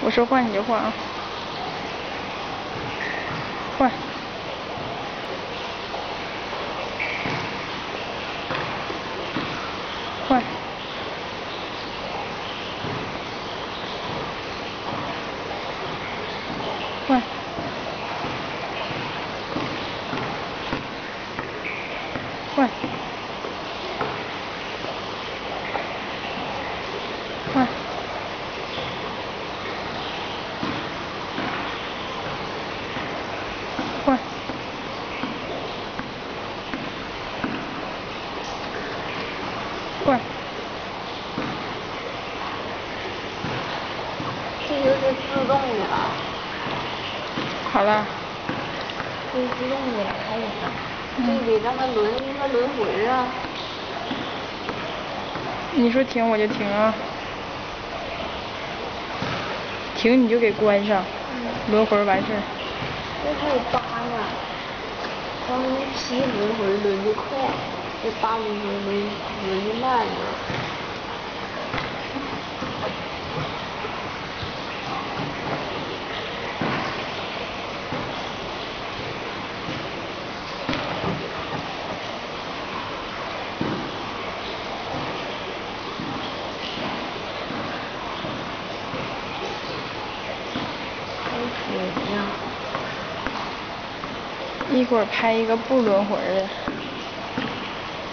我说换你就换啊，换。换。换。换。换。换。换。 这就是自动的了。 好了。 这是自动的了，还有啥？这得让它轮回啊。 你说停我就停啊。停你就给关上，轮回完事儿。 这还有8呢，刚那7轮回轮的快，这8轮回轮的慢呢。 一会儿拍一个不轮回的。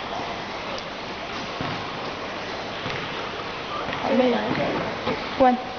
好累。关。